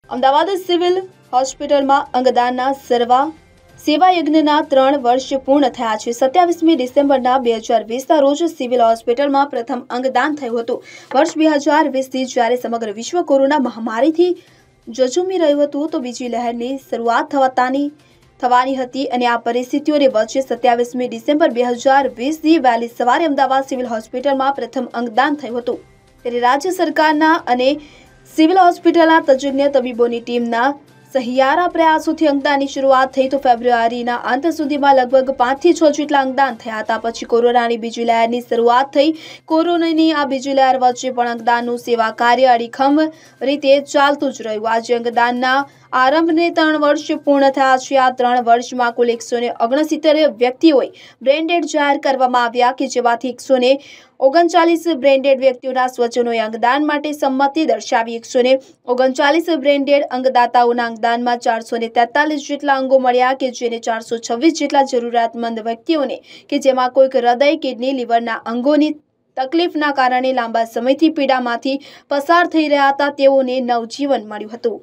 Ahmedabad civil હોસ્પિટલમાં અંગદાનના સેવા યજ્ઞના 3 વર્ષ પૂર્ણ થયા છે। 27મી ડિસેમ્બરના 2020ના રોજ સિવિલ હોસ્પિટલમાં પ્રથમ અંગદાન થયું હતું। વર્ષ 2020થી જ્યારે સમગ્ર વિશ્વ કોરોના મહામારીથી ઝઝૂમી રહ્યું હતું તો બીજી લહેરની શરૂઆત થવાની હતી અને આ પરિસ્થિતિઓને વચ્ચે 27મી ડિસેમ્બર 2020ની વહેલી સવારે અમદાવાદ સિવિલ હોસ્પિટલમાં પ્રથમ અંગદાન થયું હતું। ત્યારે રાજ્ય સરકારના અને સિવિલ હોસ્પિટલના તજજ્ઞ તબીબોની ટીમના સહિયારા પ્રયાસોથી અંગદાનની શરૂઆત થઈ તો ફેબ્રુઆરીના અંત સુધીમાં લગભગ 5 થી 6 જેટલા અંગદાન થયા હતા। પછી કોરોનાની બીજી લહેરની શરૂઆત થઈ। કોરોનાની આ બીજી લહેર વચ્ચે પણ અંગદાનનું સેવા કાર્ય અડીખમ રીતે ચાલતું જ રહ્યું। આજે અંગદાનના આરંભને 3 વર્ષ પૂર્ણ થયા છે। આ 3 વર્ષમાં કુલ 169 વ્યક્તિઓએ બ્રેન ડેડ જાહેર કરવામાં આવ્યા કે જેમાંથી 139 બ્રેન ડેડ વ્યક્તિઓના સ્વજનોએ અંગદાન માટે સંમતિ દર્શાવી। 139 બ્રેન ડેડ અંગદાતાઓના અંગદાનમાં 443 જેટલા અંગો મળ્યા કે જેને 426 જેટલા જરૂરિયાતમંદ વ્યક્તિઓને કે જેમાં કોઈક હૃદય, કિડની, લીવરના અંગોની તકલીફના કારણે લાંબા સમયથી પીડામાંથી પસાર થઈ રહ્યા હતા તેઓને નવજીવન મળ્યું હતું।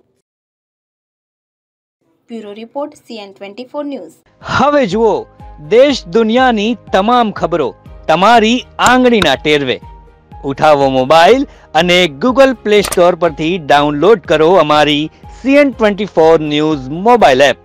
Bureau report CN24 news. હવે જુઓ દેશ દુનિયાની તમામ ખબરો તમારી આંગળીના ટેરવે। ઉઠાવો મોબાઈલ અને Google Play Store પરથી ડાઉનલોડ કરો અમારી CN24 ન્યૂઝ મોબાઈલ એપ।